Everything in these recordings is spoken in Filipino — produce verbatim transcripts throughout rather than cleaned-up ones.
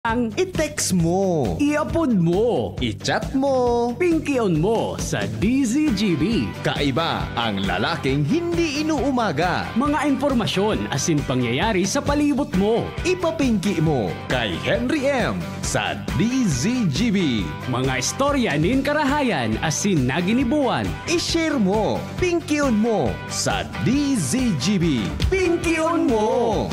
Ang I-text mo, i-upload mo, i-chat mo, pinky-on mo sa D Z G B. kaiba ang lalaking hindi inuumaga. Mga informasyon asin pangyayari sa palibot mo. Ipapinki mo kay Henry M sa D Z G B. Mga istorya nin karahayan asin naginibuan. I-share mo, pinky-on mo sa D Z G B. Pinky-on mo!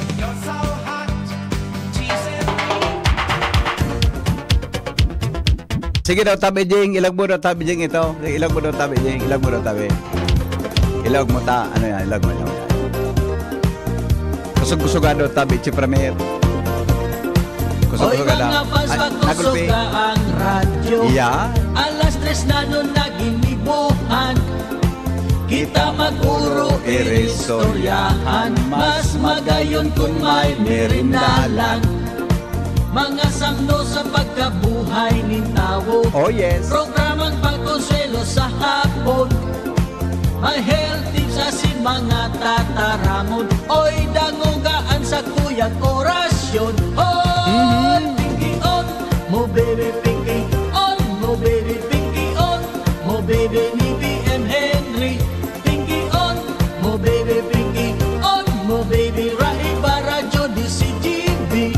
Sige daw, tabi jing, ilag mo daw tabi jing ito. Ilag mo daw tabi jing, ilag mo daw tabi. Ilag mo ta, ano yan, ilag mo yan. Kusog-kusugan daw tabi, si Premier. Kusog-kusugan daw. Oy mga fans, pagkusuga ang radyo. Yeah. Alas tres na nun naginibuhan. Kita mag-uro, iristoryahan. Mas magayon kung may merindalan. Mga samno sa pagkabuhay ni tao. Oh yes. Programang pagkonselo sa hapon. May health tips asin mga tataramon. Oy dangugaan sa kuyang orasyon. Oy pinky on, mo baby pinky on, mo baby pinky on, mo baby ni B M Henry. Pinky on, mo baby pinky on, mo baby Raiba Radyo D C G B.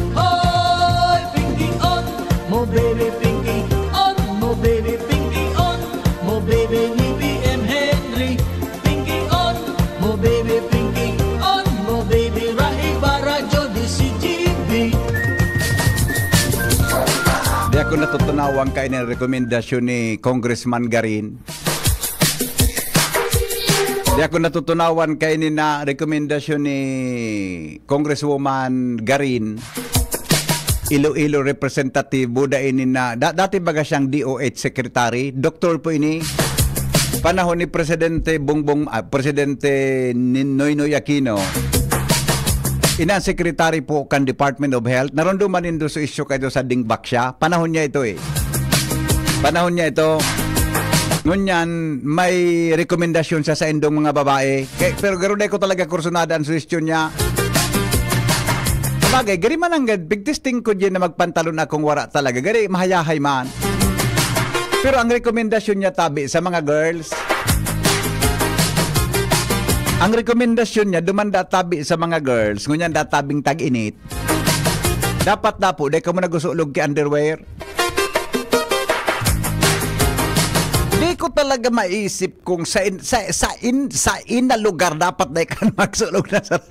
Mo baby pinky on, mo baby pinky on, mo baby ni B M Henry. Pinky on, mo baby pinky on, mo baby Raiba Radyo D C G B. Di ako natutunawang kayo ng rekomendasyon ni Congressman Garin. Di ako natutunawan kayo ni na rekomendasyon ni Congresswoman Garin. Iloilo representative Buda ini na da, dati baga siyang D O H secretary, doktor po ini. Panahon ni Presidente Bongbong ah, Presidente Noynoy Aquino. Ina secretary po kan Department of Health. Naroon man indo sa issue kayo sa Dingbak siya. Panahon niya ito eh. Panahon niya ito. Ngunyan may rekomendasyon siya sa indong mga babae. Kaya, pero garo ko talaga kursunada ang suggestion niya. Bagay, gari man ang big testing ko dyan na magpantalon akong wara talaga. Gari, mahayahay man. Pero ang rekomendasyon niya tabi sa mga girls, ang rekomendasyon niya dumanda tabi sa mga girls, ngunyan databing tag-init, dapat na po, dahil ka mo nagusulog ki underwear. Di ko talaga maisip kung sa in, sa, sa, in, sa ina lugar dapat dahil ka magsulog na sa...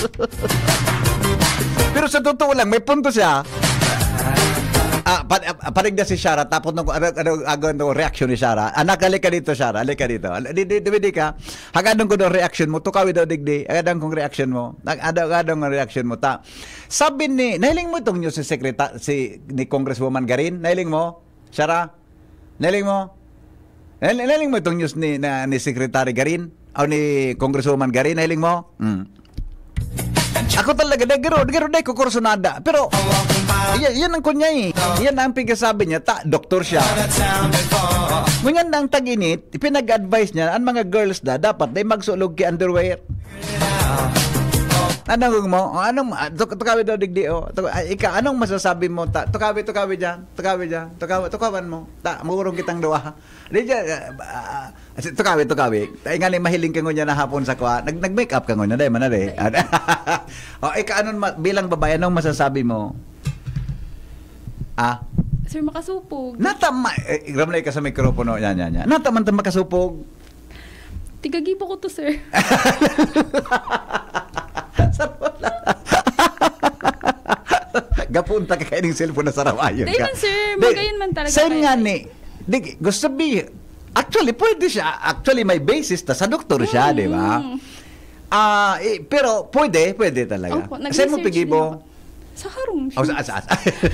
Pero sa totoo lang, may punto siya. Ah, pa, ah, panig na si Shara, tapos nung ano, ano, ano, reaction ni Shara. Anak, halika dito, Shara. Halika dito. Di, di, di, di ka. Hagadong ko ng reaction mo. Tukawi daw, digdi. Hagadong kong reaction mo. Hagadong kong reaction mo. Ta. Sabi ni, nahiling mo itong news si Secretary, si, ni Congresswoman Garin? Nahiling mo? Shara? Nahiling mo? Nahiling mo itong news ni, na, ni Secretary Garin? O ni Congresswoman Garin? Nahiling mo? Hmm. Ako talaga, garo, garo, day ko kursunada. Pero, yan, yan ang kunya eh. Yan ang pagkasabi niya, ta, doktor siya. Ngunyan ang tag-init, pinag-advise niya, ang mga girls da, dapat day magsulog ki underwear. Anong mo? Anong, tukawi daw digdi, oh. Ika, anong masasabi mo? Ta, tukawi, tukawi dyan, tukawi dyan, tukawi, tukawan mo. Ta, murong kitang duwa. Di dyan, uh, uh, tukawi, tukawi. Ay nga ni mahiling ka ngunya na hapon sa kwa. Nag, nag-make up ka ngunya, day, manade. O, ika, anong, bilang babae, anong masasabi mo? Ah? Sir, makasupog. Natama, eh, ramlay ka sa mikropono, yan, yan, yan. Nataman ta makasupog. Tigagipo ko to, sir. Gapunta ka kayo ng cellphone na sarawayon ka. Dahil sir, magayon man talaga. Saan nga ni, di, gusto sabi, actually, pwede siya. Actually, may basis ta sa doktor siya, mm. di ba? Ah, uh, eh, pero pwede, pwede talaga. Opo, saan mo pigibo? Sa harong siya. Oh, sa asa, asa.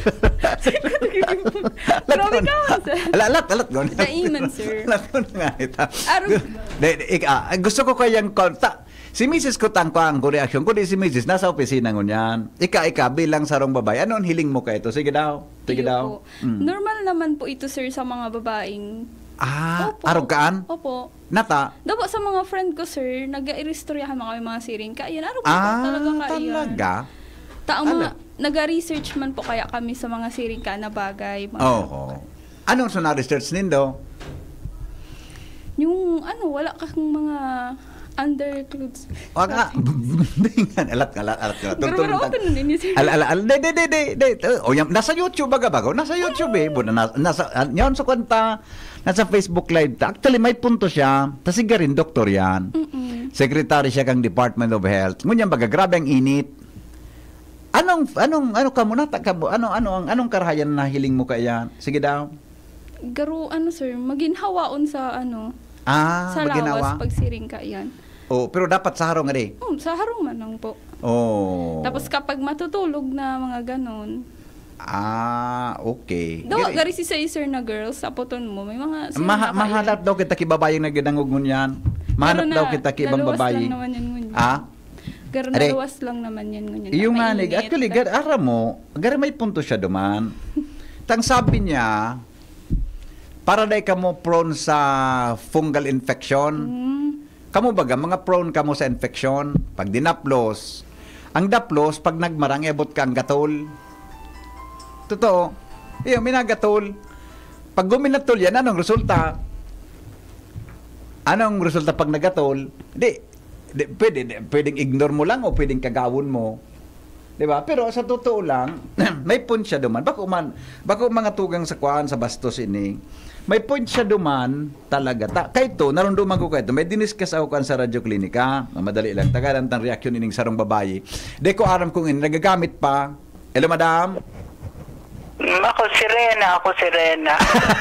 Grabe ka man, sir. Alat, alat, alat. Naiman, sir. Alat mo nga ito. Arong. Gusto ko kayang konta. Si Missus ko tang ang reaction ko di si Missus nasa opisina ngunyan. Ika ika bilang sarong babae. Ano ang hiling mo kay ito? Sige daw. Sige daw. Mm. Normal naman po ito, sir, sa mga babaeng. Ah, Opo. arugaan? Opo. Nata? Dapo sa mga friend ko, sir, nag-iristoryahan mga mga siring. Kaya, araw ah, talaga kaya. talaga? Ta, ang mga, Naga-research man po kaya kami sa mga sirika na bagay. Mga, Oo. Anong so na-research nindo? Yung ano, wala kang mga underclothes. O nga, bingan, alat, alat, alat. Pero wala ako nun din, sir. Al, al, al, de, de, de, de, de. O yan, nasa YouTube baga bago? Nasa YouTube eh. Buna, nasa, nasa, yan sa kwenta, nasa Facebook Live ta. Actually, may punto siya. Tasiga rin, doktor yan. Mm-mm. Secretary siya kang Department of Health. Ngunyan baga, grabe ang init. Anong, anong, ano ka muna? Ta, ka, ano, ano, anong karahayan na hiling mo kaya? Sige daw. Garo, ano sir, maginhawaon sa ano, Ah, sa maginawa. lawas pag sirika yan. Oh, pero dapat sa harong adi. Um, sa harong man lang po. Oh. Tapos kapag matutulog na mga ganon, Ah, okay. daw, Gari- gari si sa sir na girls, sa puton mo, may mga sir Maha, na kaya. mahalat daw kita kibabayang nagdangog ngunyan. Mahanap Garo daw na, kita kibang naluwas babayi. lang naman yan ngunyan. Ah? Garo Are, na luwas lang naman yan ngunyan. Yung nga Mainit. ni, actually, gar, ara mo, gari may punto siya duman. Tang sabi niya, para day ka mo prone sa fungal infection. Hmm. Kamu baga, mga prone ka mo sa infection. Pag dinaplos, ang daplos, pag nagmarang, ebot ka ang gatol. Totoo. Iyo, minagatol. Pag guminatol yan, anong resulta? Anong resulta pag nagatol? Di, di pwede, di, pwedeng ignore mo lang o pwedeng kagawon mo. Di ba? Pero sa totoo lang, may point siya duman. Bako man, bako mga tugang sa kuan sa bastos ini. May point siya duman talaga. Ta, kay to, narunduman ko kay to. May diniscuss ako kan sa radyo klinika. Madali lang. Tagalan tang reaksyon ining sarong babayi. Di ko aram kung ini nagagamit pa. Hello, madam. Mm, Ako si Rena, ako si Rena.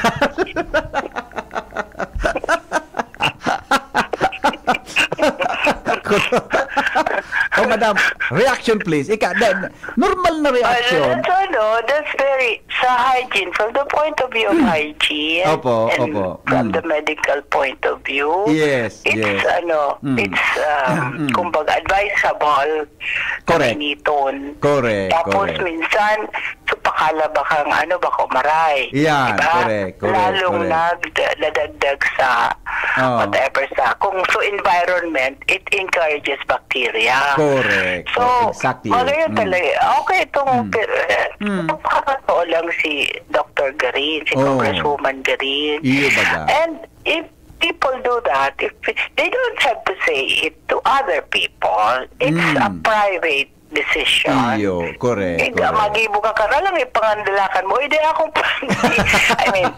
Oh, madam, reaction please. Ika, then, normal na Uh, reaction. that's ano, that's very, sa hygiene, from the point of view of hygiene, Opo, and opo. from Mm. the medical point of view, Yes, it's yes. ano, Mm. it's, um, Mm. kumbaga, advisable Correct. na initon. Correct, Tapos correct. minsan, supakala ba kang ano, baka umaray. Yan, diba? correct, correct, Lalong correct. nagdadagdag sa Oh. whatever sa, kung so environment, it encourages bacteria. Correct. So, Exactly. magayon Mm. talaga. Okay, itong Mm. uh, Mm. napakatotoo lang si Doctor Garin, si Oh. Congresswoman Garin. Iyo baga. And if people do that, if they don't have to say it to other people, it's Mm. a private decision. Iyo, correct. Eh, correct. magibo ka ka lang, ipangandalakan mo. Hindi ako pa. I mean,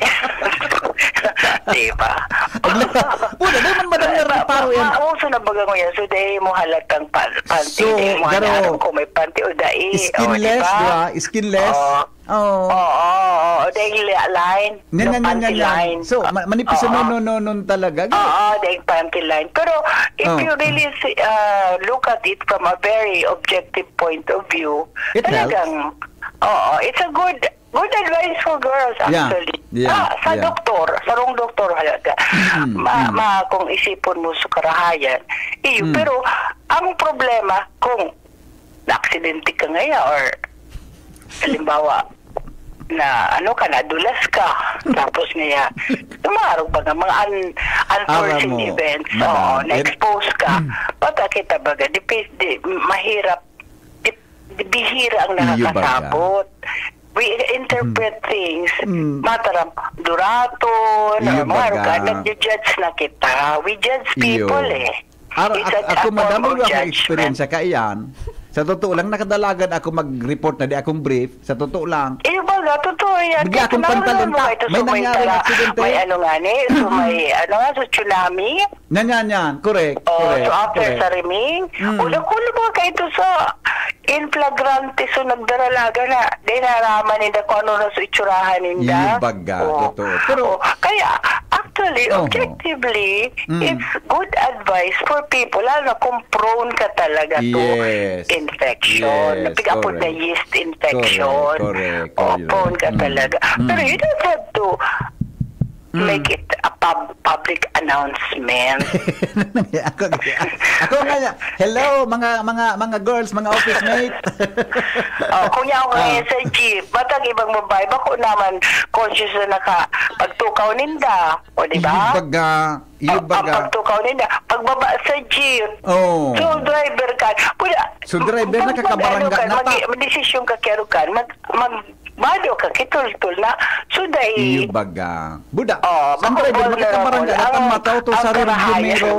diba? Puna, di man madam na reparo yan. Mauso na baga mo yan. So, dahil mo halatang pan panty. So, Dahil mo garo, hanaran kung may panty o dahil. Skinless, di ba? Skinless. Oo. Oo. Oo, oo. Dahil line. Yan, yung yan, yan, panty yan, yan. line. So, ma- manipis Oo. no, no, no, no, talaga. Oo, dahil panty line. Pero, if Oh. you really see, uh, look at it from a very objective point of view, It talagang, oo, it's a good good advice for girls, Yeah. actually. Yeah. Ah, sa Yeah. doktor, sa rong doktor halaga. Mm, ma, mm. ma, kung isipon mo sa karahayan, iyo. Mm. Pero, ang problema, kung na-aksidente ka ngayon, or, halimbawa, na ano ka, nadulas ka, tapos ngaya, tumarog ba nga, mga un, unforeseen Alam mo, events, madam, oo, eh, na-expose ka, bata kita baga, di, di, mahirap, di, di, bihira ang Iyo baga. nakakasabot. We interpret things, Mm. mataram, durato, Iyo na mga baga. nag-judge na kita. We judge Iyo. people eh. Ara, It's a- ako, ako a form madam, of wala akong judgment. experience sa kaiyan. Sa totoo lang, nakadalagan ako mag-report na di akong brief. Sa totoo lang. Eh, baga, totoo yan. Bigla akong Tanawan pantalon mo ta. ito, May so nangyaring tala- aksidente. May ano nga ni, so may, ano nga, so tsunami. Yan, yan, yan. Correct. Oh, correct. so after correct. sa riming, Mm. wala ko ba kayo ito sa in flagrante, so nagdaralaga na, di naraman nila kung ano na sa itsurahan Iyo nila. baga, Oh. totoo. Pero- Oh, kaya, actually, Oh. objectively, Mm. it's good advice for people, lalo na kung prone ka talaga to Yes. infection. Yes, Napiga po correct. na yeast infection. Correct, correct. Oh, Correct. prone ka Mm. talaga. Mm. Pero you don't have to Mm. make it a pub- public announcement. ako, ako nga niya, hello mga mga mga girls, mga office mate. Oh, kung niya ako ngayon sa jeep, batang ibang babae, bako naman conscious na naka pagtukaw ninda. O, di ba? Ibaga, Ang ibaga. pagtukaw ninda. Pagbaba sa jeep, Oh. so driver ka. Pwede, So, driver na pag- kakabarangga mag- na mag- ta. Mag-desisyon ka kero ka, mag, mag, bado ka, kitul-tul na. So, dahil, Ibaga. Buda. oh, Sa driver makakabarangga na tang mataw to sa rin numero.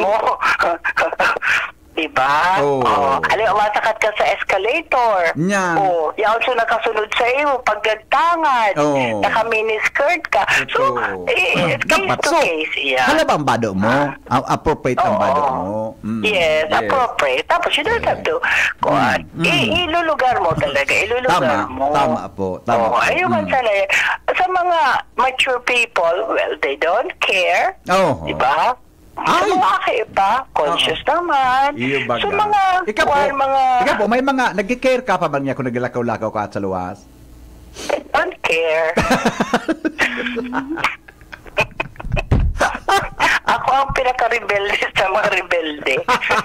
Diba? Oo. Oh. Alam, masakat ka sa escalator. Nya. Oh, yaon so nakasunod sa iyo, pagdagtangan. Oo. Naka-miniskirt ka. So, Ito. eh, case Dapat. to So, case. Yeah. hala ba ang bado mo? A- appropriate ang Oo. bado mo? Mm. Yes, appropriate. Tapos you don't have to, kuhan, Mm. i- ilulugar mo talaga, ilulugar Tama, mo. tama po, tama Oo, po. ayun man Mm. sana yan. Sa mga mature people, well, they don't care. Oh. Diba? Sa Ay! mga kaiba, conscious naman. Iyo baga. So mga, ikaw po, kuhan, mga, ikaw po, may mga, nag-care ka pa ba niya kung naglakaw-lakaw ka at sa luwas? don't care. Ako ang pinaka-rebelde sa mga rebelde.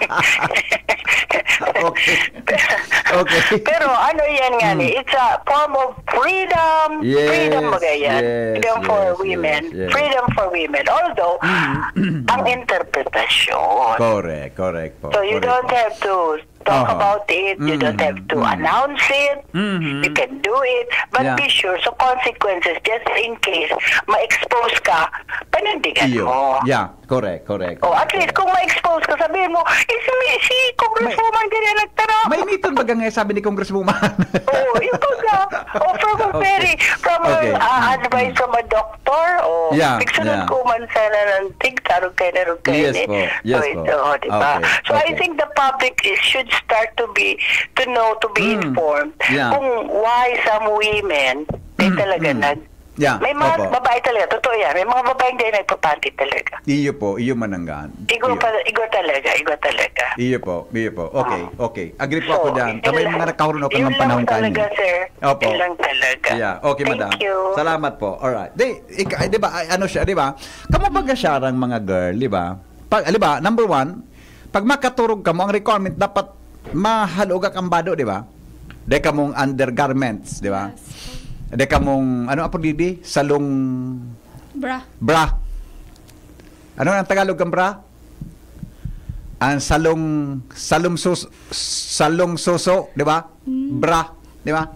Okay. Okay. Pero ano yan nga ni, it's a form of freedom. Yes, freedom mga yan. yes, freedom for yes, women. yes, yes. Freedom for women. Although, ang interpretasyon. Correct, correct po. So you correct don't po. have to talk Uh-huh. about it. You don't Mhm, have to mhm. announce it. Mhm. You can do it. But Yeah. be sure, so consequences, just in case ma-expose ka, panindigan Iyo. mo. Yeah, correct, correct. O at least kung ma-expose ka, sabihin mo, eh, si, si Congresswoman ganyan nagtanong. May miton baga nga sabi ni Congresswoman. Oh, yung baga. Oh, from a Okay. very, from Okay. a uh, advice from a doctor. Oh, Yeah, Pigsunod yeah. ko man sana ng tig, tarong kayo na rin kayo. Yes po, yes so, po. ito, oh, diba? Okay, So I okay. think the public is, should start to be, to know, to be Mm, informed yeah. kung why some women, they talaga mm. nag, Yeah, may mga opo. babae talaga, totoo yan, may mga babae hindi nagpapanty talaga. Iyo po, iyo mananggan. Igo, Iyo. pa, igo talaga, igo talaga. Iyo po, iyo po. Okay, okay. Agree po So, ako dyan. Sa may yun mga lang- nagkaroon ako yun ng panahon lang talaga, kanina. sir. Opo. Yun lang talaga. Yeah, okay, Thank madam. you. Salamat po. Alright. Di, ika, eh, di ba, ay, ano siya, di ba? Kamu baga siya ang mga girl, di ba? Pag, di ba, number one, pag makaturog ka mo, ang requirement dapat mahaluga kang bado, di ba? Di ka mong undergarments, di ba? Di ka mong, ano apo didi? Salong Bra. bra. Ano ang Tagalog ng bra? Ang salong salong sus, salong soso, di ba? Bra, di ba?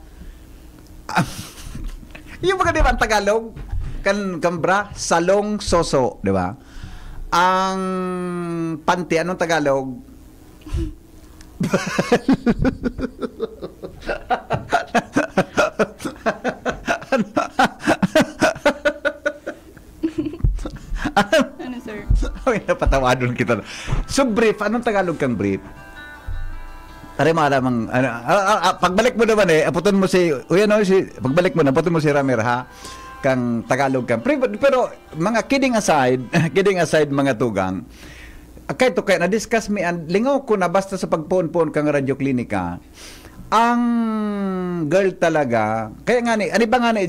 Yung mga di ba ang Tagalog? Kan kan bra, salong soso, di ba? Ang panty, anong Tagalog? Ano, sir? Ay, napatawadon kita. So, brief. Anong Tagalog kang brief? Tari malamang, ano, ah, ah, ah, pagbalik mo naman eh, aputon mo si, uy, ano, si, pagbalik mo na, aputon mo si Ramir, ha? Kang Tagalog kang. Pero, pero mga kidding aside, kidding aside mga tugang, kay to kay na-discuss mi, and lingaw ko na basta sa pagpon-pon kang radyo klinika, ang girl talaga, kaya nga ni, ano ba nga ni,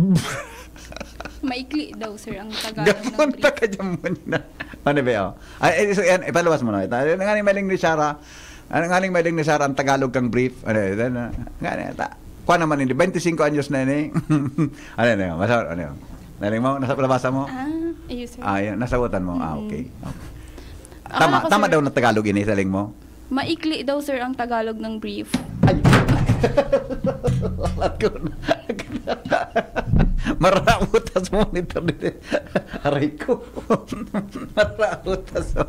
Maikli daw, sir, ang Tagalog ng gapunta brief. ka dyan muna. Ano ba yun? Ay, so, yan, ipaluwas mo na. Ano nga ni maling ni Sarah? Ano nga ni maling ni Sarah ang Tagalog kang brief? Ano yun? Nga ni, ta. Kuha naman hindi. twenty-five anyos na yun eh. Ano yun? Masa, ano yun? Naling mo? Nasa palabasa mo? Ah, ayun, sir. Ah, yun. Nasagutan mo? Ah, okay. okay. Ah, Tama, ako, tama sir. daw na Tagalog ini, saling mo? Maikli daw, sir, ang Tagalog ng brief. Lalat ko na. Marautas mo nito dito. Aray ko. Marautas mo.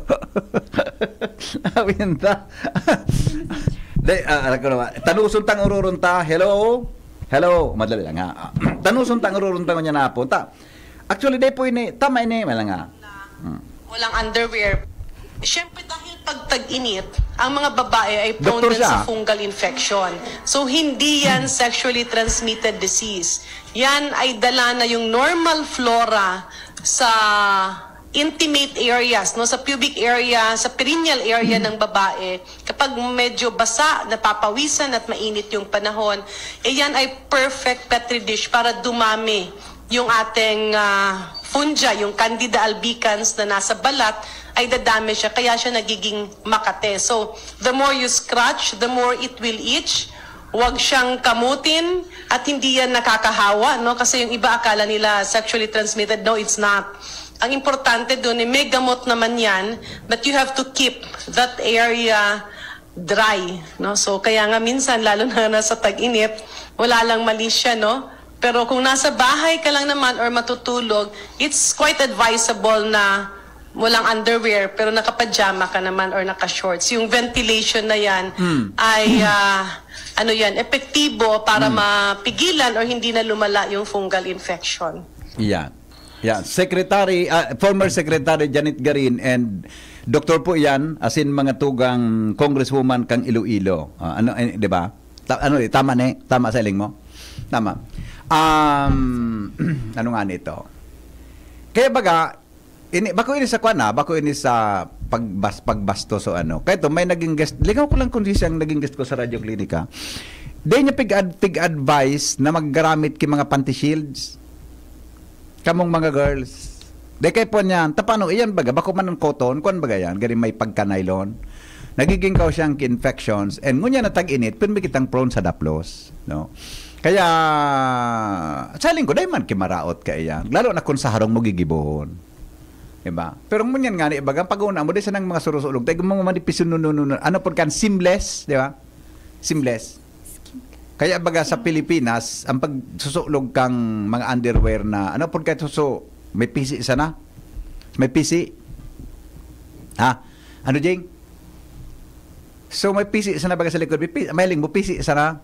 Awinta. Day, ah, alam ko naman. Tanusun tang ururunta. Hello? Hello? Madali lang ha. Tanusun tang ururunta ko niya na punta. Actually, day po ini. Tama ini. Malang nga. Hmm. Walang underwear. Siyempre dahil pag tag-init, ang mga babae ay prone Doktor din siya. sa fungal infection. So hindi yan sexually transmitted disease. Yan ay dala na yung normal flora sa intimate areas, no, sa pubic area, sa perineal area ng babae. Kapag medyo basa, napapawisan at mainit yung panahon, eh yan ay perfect petri dish para dumami yung ating ah, fungi, yung Candida albicans na nasa balat, ay dadami siya, kaya siya nagiging makate. So, the more you scratch, the more it will itch. Huwag siyang kamutin at hindi yan nakakahawa, no? Kasi yung iba akala nila sexually transmitted. No, it's not. Ang importante doon, eh, may gamot naman yan, but you have to keep that area dry, no? So, kaya nga minsan, lalo na nasa tag-init, wala lang mali siya, no? Pero kung nasa bahay ka lang naman or matutulog, it's quite advisable na walang underwear pero nakapajama ka naman or naka-shorts. Yung ventilation na yan mm. ay uh, ano yan, epektibo para mm. mapigilan or hindi na lumala yung fungal infection. Yeah. Yeah, Secretary uh, former Secretary Janet Garin and Doktor po yan, as in mga tugang Congresswoman kang Iloilo. Uh, ano eh, 'di ba? Ta- ano eh, tama na eh. Tama sa iling mo? Tama. Um, ano nga nito? Kaya baga, ini, bako ini sa kwana, bako ini sa pagbas, pagbastos o ano. Kaya ito, may naging guest, ligaw ko lang kung siyang naging guest ko sa Radio Klinika. Di niya pig-ad, pig-advise na maggaramit ki mga panty shields. Kamong mga girls. Di kay po niyan, tapano, iyan baga, bako man ng cotton, kuan baga yan, gani may pagka-nylon. Nagiging kaw siyang infections, and ngunya na tag-init, pero may kitang prone sa daplos. No? Kaya, saling ko, dahi man kimaraot ka iyan. Lalo na kung sa harong mo gigibohon. Diba? Pero mo yan nga, ibaga, pag-una mo, di sa nang mga surusulog, tayo mga manipisun nun, ano po kan, seamless, di ba? Seamless. Kaya baga sa Pilipinas, ang pagsusulog kang mga underwear na, ano po kan, suso, may pisi sana? May pisi? Ha? Ano, Jing? So, may pisi sana baga sa likod, may, may ling mo, pisi sana?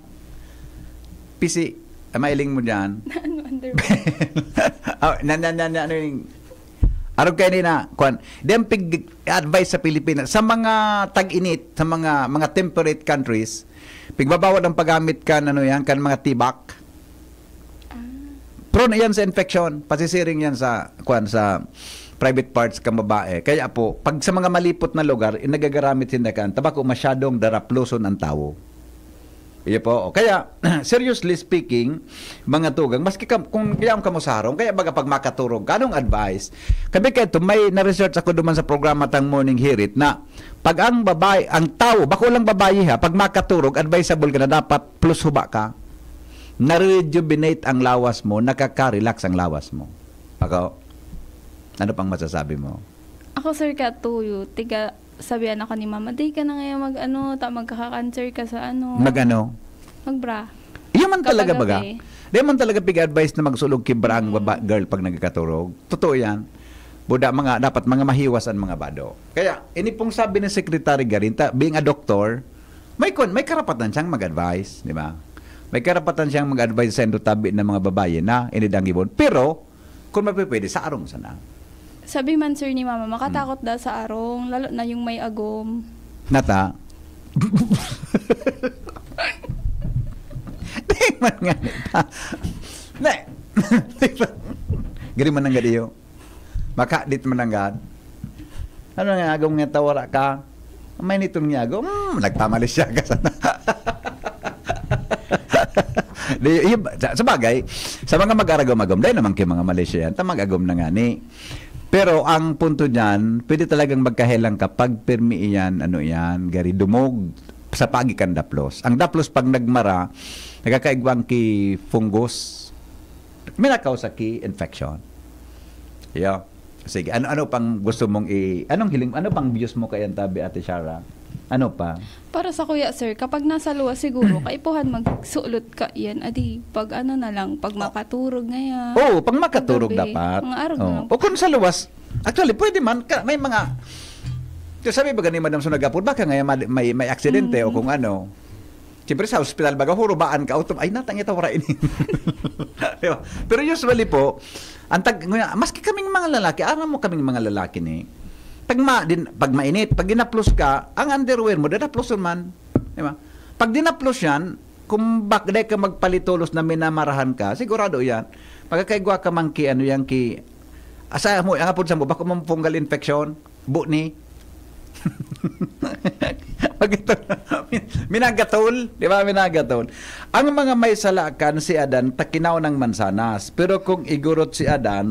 Pisi, mailing mo dyan. Ano, underwear? oh, na, na, na, na, ano yung, araw kayo nina, kwan, dem pig advice sa Pilipinas, sa mga tag-init, sa mga mga temperate countries, pigbabawat ang paggamit kan, ano yan, kan mga tibak. Ah. Prone yan sa infection, pasisiring yan sa, kwan, sa private parts kang babae. Kaya po, pag sa mga malipot na lugar, inagagaramit sindakan, tabako masyadong daraploson ang tao. Iya po. Kaya, seriously speaking, mga tugang, maski ka, kung kaya ka mo sa harong, kaya baga pag makaturog, kanong advice? Kabi kaya ito, may na-research ako duman sa programa tang Morning Hirit na pag ang babae, ang tao, bako lang babae ha, pag makaturog, advisable ka na dapat plus huba ka, na-rejuvenate ang lawas mo, nakaka-relax ang lawas mo. Ako, ano pang masasabi mo? Ako, sir, katuyo. Tiga, sabihan ako ni Mama, di ka na ngayon mag, ano, ta, magkaka-cancer ka sa ano. Mag ano? Mag-bra. Iyon man talaga baga. Kapagabi. Di man talaga pig-advise na magsulog kibra ang baba, girl pag nagkakaturog. Totoo yan. Buda, mga, dapat mga mahiwasan mga bado. Kaya, ini pong sabi ng Secretary Garinta, being a doctor, may, may karapatan siyang mag-advise, di ba? May karapatan siyang mag-advise sa tabi ng mga babae na inidangibon. Pero, kung mapipwede, sa arong sana. Sabi man, sir, ni Mama, makatakot hmm. daw sa arong, lalo na yung may agom. Nata? Di man nga nita. Ne. Gari man nga diyo. Maka, dit man nga. Ano nga agom nga tawara ka? May nitong nga agom. Hmm, nagtamalis siya ka sana. Di, sa bagay, sa mga mag-aragom-agom, dahil naman kayo mga Malaysian, tamag-agom na nga ni. Pero ang punto niyan, pwede talagang magkahelang kapag permi iyan, ano yan, gari dumog sa pagikan daplos. Ang daplos pag nagmara, nagkakaigwang ki fungus, minakaw sa ki infection. Yeah. Sige, ano ano pang gusto mong i anong hiling ano pang views mo kay Antabi, Ate Shara? Ano pa? Para sa kuya, sir, kapag nasa luwas siguro, kaipuhan magsulot ka yan. Adi, pag ano na lang, pag makaturog ngayon. Oo, oh, pag makaturog paggabi, dapat. Mga araw oh. na lang. O kung sa luwas, actually, pwede man, may mga, sabi ba gani Madam Sunagapur, baka ngayon may, may, may aksidente mm-hmm. o kung ano. Siyempre sa hospital, baga hurubaan ka, autom, ay natang ito wara ini. Diba? Pero usually po, ang tag, maski kaming mga lalaki, aram mo kaming mga lalaki ni, pag, ma, din, pag mainit, pag dinaplos ka, ang underwear mo, dinaploson man. Diba? Pag dinaplos yan, kung bakday ka magpalitolos na minamarahan ka, sigurado yan. Pagkakaigwa ka man ki, ano yan, ki, asa mo, ang apod sa mo, baka mo fungal infection, bu ni. Minagatol, di ba? Minagatol. Ang mga may salakan si Adan, takinaw ng mansanas. Pero kung igurot si Adan,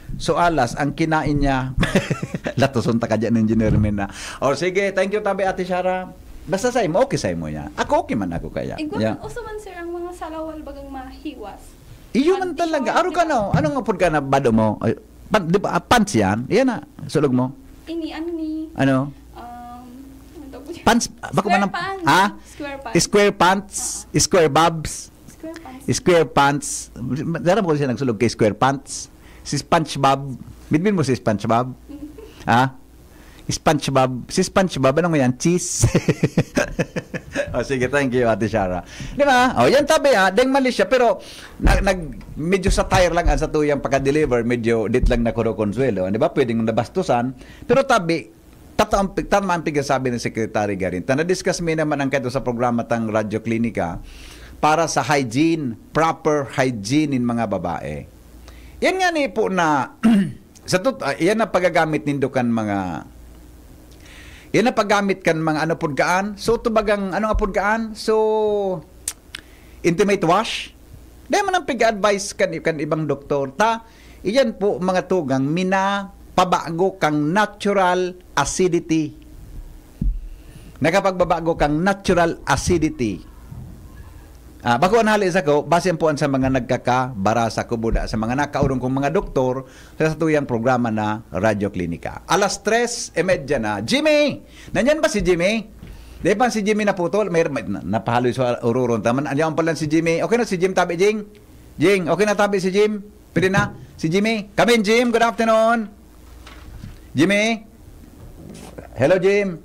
So alas, ang kinain niya, latuson ta ka dyan, engineer min na. O sige, thank you tabi Ate Shara. Basta sa imo, okay sa imo niya. Ako okay man ako kaya. Igwa, Yeah. uso man sir ang mga salawal bagang mahiwas. Iyo man Panty talaga. short, Aro ka diba? no? Anong apod ka na bado mo? Ay, pan, di ba, ah, pants yan? Yan na, sulog mo. Ini, ano ni, Ano? um, ano tawag po siya? Pants, bako man Square ang, pants. ha? Square pants. Square pants, square bobs, Square pants. square pants. Dara mo ko siya nagsulog kay square pants. Si SpongeBob. Midmin mo si SpongeBob? Ha? SpongeBob. Si SpongeBob, ano mo yan? Cheese. O sige, thank you, Ate Shara. Di ba? O, yan tabi ha. Deng mali siya. Pero, nag, nag, medyo satire lang ang sa tuyang pagka-deliver. Medyo dit lang na kuro konsuelo. Di ba? Pwedeng nabastusan. Pero tabi, tataang tama ang pigasabi ng Secretary Garin. Na-discuss mi naman ang kato sa programa tang Radyo Klinika para sa hygiene, proper hygiene in mga babae. Yan nga ni po na sa tut uh, yan na pagagamit nindo kan mga yan na paggamit kan mga ano pud kaan. So tubagang ano nga pud kaan? So intimate wash. Dahil man ang pig-advise kan, kan ibang doktor ta. Iyan po mga tugang mina pabago kang natural acidity. Nakapagbabago kang natural acidity. Ah, bako ang halis ako, base po sa mga nagkakabarasa ko buda, sa mga nakaurong kong mga doktor sa satuyang programa na Radyo Klinika. Alas tres e medya na. Jimmy! Nandyan ba si Jimmy? Di ba si Jimmy naputol? May, may napahaloy sa ururon. Taman, andiyan pa lang si Jimmy. Okay na si Jim tabi, Jing? Jing, okay na tabi si Jim? Pwede na? Si Jimmy? Come in, Jim. Good afternoon. Jimmy? Hello, Jim.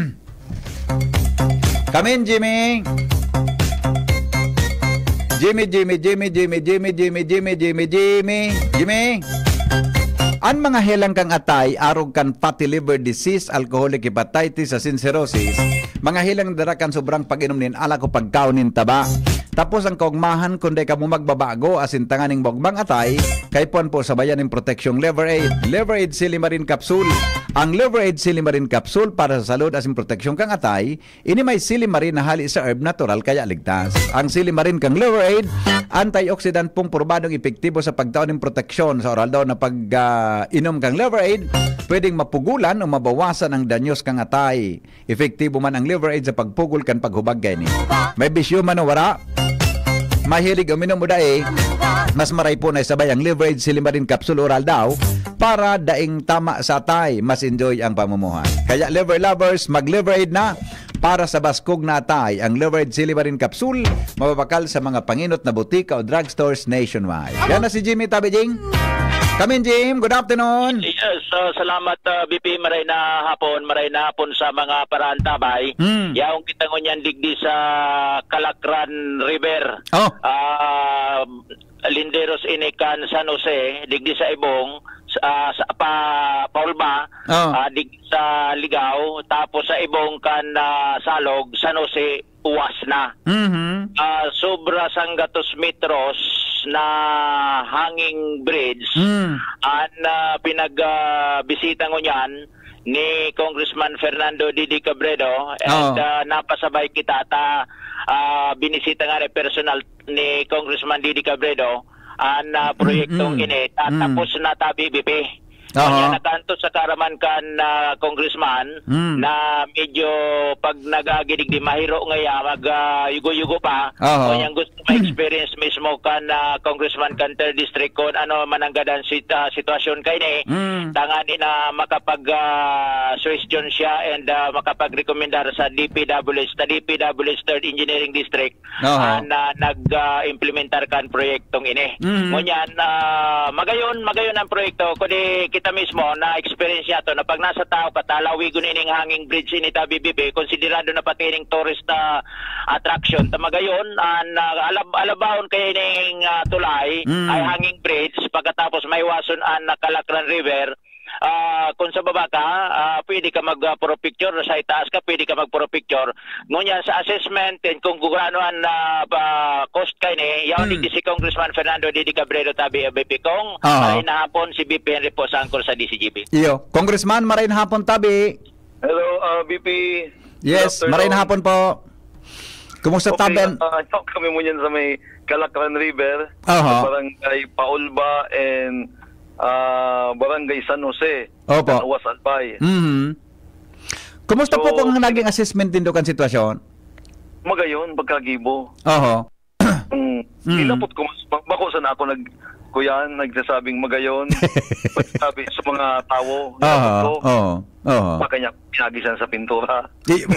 Come in, Jimmy. Jimmy, Jimmy, Jimmy, Jimmy, Jimmy, Jimmy, Jimmy, Jimmy, Jimmy, Jimmy. An mga helang kang atay, arog kan fatty liver disease, alcoholic hepatitis, asin cirrhosis, mga helang darakan sobrang pag-inom nin, ala ko pagkaunin taba. Tapos ang kaugmahan kundi ka mo magbabago asin tanganing bogbang atay, kay puan po sabayan ng proteksyon Liver Aid. Liver Aid Silimarin Capsule. Ang Liver Aid Silimarin Capsule para sa salud asin proteksyon kang atay, ini may silimarin na hali sa herb natural kaya ligtas. Ang silimarin kang Liver Aid, antioxidant pong probadong epektibo sa pagtaon ng proteksyon sa oral daw na pag uh, inom kang Liver Aid, pwedeng mapugulan o mabawasan ang danyos kang atay. Epektibo man ang Liver Aid sa pagpugol kan paghubag gani. May bisyo man o wara? Mahilig uminom mo dae, mas maray po na isabay ang Liver Aid Silimarin Capsule Oral daw para daing tama sa atay, mas enjoy ang pamumuhay. Kaya liver lovers, mag-Liver Aid na para sa baskog na atay. Ang Liver Aid Silimarin Capsule, mapapakal sa mga panginot na butika o drugstores nationwide. Yan na si Jimmy Tabijing. Come in, Jim. Good afternoon. Yes, uh, salamat uh, B P. Maray na hapon, maray na hapon sa mga paraan tabay. Hmm. Yaong kita ngunyan digdi sa Calacran River. Oh. Uh, Linderos Inikan San Jose, digdi sa Ibong, uh, sa pa, Paulba, Oh. uh, digdi sa Ligaw, tapos sa Ibong kan uh, Salog, San Jose, uwas na. Mm-hmm. Uh, sobra sang gatos metros na hanging bridge Mm. an uh, pinagbisita uh, ngo niyan ni Congressman Fernando Didi Cabredo and Oh. uh, napasabay kita ta uh, binisita nga rin personal ni Congressman Didi Cabredo an uh, proyektong Mm, mm, ini at mm. tapos na ta B B P. Oo. Kanya nakanto sa karaman kan uh, congressman Mm. na medyo pag nagagidig di mahiro ngaya mag uh, yugo-yugo pa. Oo. Kanyang gusto ma-experience mismo kan uh, congressman kan third district kon ano mananggadan sit, uh, sitwasyon kay ni. Mm. Tangani na makapag uh, suggestion siya and uh, makapag-rekomendar sa D P W S, sa D P W S third Engineering District Oo. uh, na nag-implementar uh, kan proyektong ini. Mm. Ngunyan uh, magayon magayon ang proyekto kundi kita mismo na experience niya to na pag nasa tao katalawi gunin ning hanging bridge ni ta B B B konsiderado na pati ning tourist uh, attraction ta magayon an uh, alab alabahon kay ning uh, tulay Mm. ay hanging bridge pagkatapos may wason an uh, Calacran River. Uh, kung sa baba ka, uh, pwede ka mag-pro picture, sa itaas ka, pwede ka mag-pro picture. Ngunyan sa assessment, and kung gugano ang uh, cost kay ni, yaw Hmm. ni si Congressman Fernando Didi Cabredo tabi B P Kong, Oo. ay nahapon si B P Henry po sangkor sa D C G B. Iyo, Congressman, maray na hapon tabi. Hello, uh, B P. Yes, maray na hapon po. Kumusta Okay, tabi? uh, uh, kami mo yan sa may Calacran River, Aha. sa barangay Paulba and ah, Barangay San Jose, Opo. San Uwas Albay. Mhm. Kumusta po So, kung naging assessment din do kan sitwasyon? Magayon, pagkagibo. Oho. Mm. Mm. Inapot ko, mas- bako saan ako nag, kuyan, nagsasabing magayon. Pagsabi sa mga tao, Oho. inapot ko, Oho. Oho. makanya pinagisan sa pintura. Di-